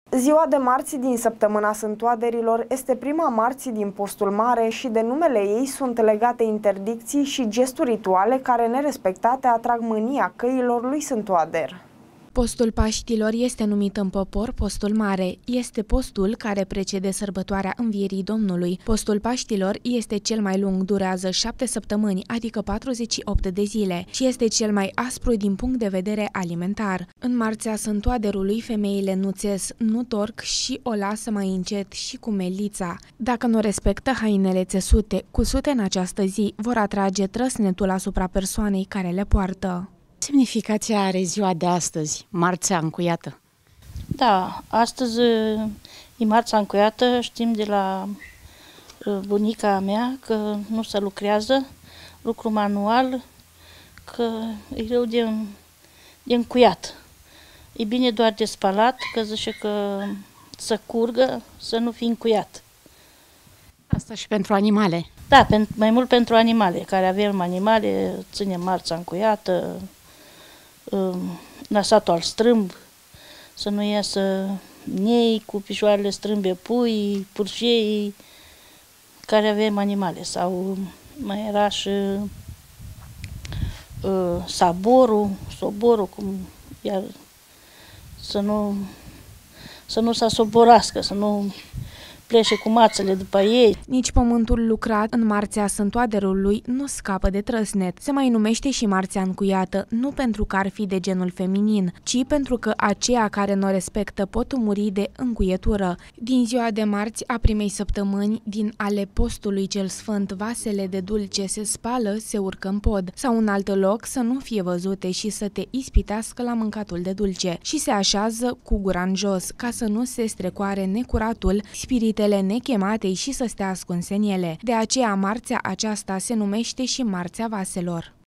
Ziua de marți din săptămâna Sântoaderilor este prima marți din postul mare și de numele ei sunt legate interdicții și gesturi rituale care, nerespectate, atrag mânia căilor lui Sântoader. Postul Paștilor este numit în popor postul mare. Este postul care precede sărbătoarea Învierii Domnului. Postul Paștilor este cel mai lung, durează 7 săptămâni, adică 48 de zile, și este cel mai aspru din punct de vedere alimentar. În marțea Sântoaderului, femeile nu țes, nu torc și o lasă mai încet și cu melița. Dacă nu respectă hainele țesute, cusute în această zi, vor atrage trăsnetul asupra persoanei care le poartă. Semnificația are ziua de astăzi, Marțea Încuiată? Da, astăzi e Marța Încuiată, știm de la bunica mea că nu se lucrează, lucru manual, că e rău de încuiat. E bine doar de spălat, că zice că să curgă, să nu fie încuiat. Asta și pentru animale? Da, mai mult pentru animale, care avem animale, ținem Marța Încuiată, nasatul al strâmb, să nu iasă nei cu picioarele strâmbe, pui, purșei, care avem animale. Sau mai era și soborul, cum iar să nu se soborască, să nu plece cu mațele după ei. Nici pământul lucrat în marțea Sântoaderului nu scapă de trăsnet. Se mai numește și Marțea Încuiată, nu pentru că ar fi de genul feminin, ci pentru că aceia care nu o respectă pot muri de încuietură. Din ziua de marți a primei săptămâni, din ale postului cel sfânt, vasele de dulce se spală, se urcă în pod sau în alt loc să nu fie văzute și să te ispitească la mâncatul de dulce, și se așează cu gura în jos, ca să nu se strecoare necuratul, spiritele nechemate și să stea ascunse în ele. De aceea marțea aceasta se numește și Marțea Vaselor.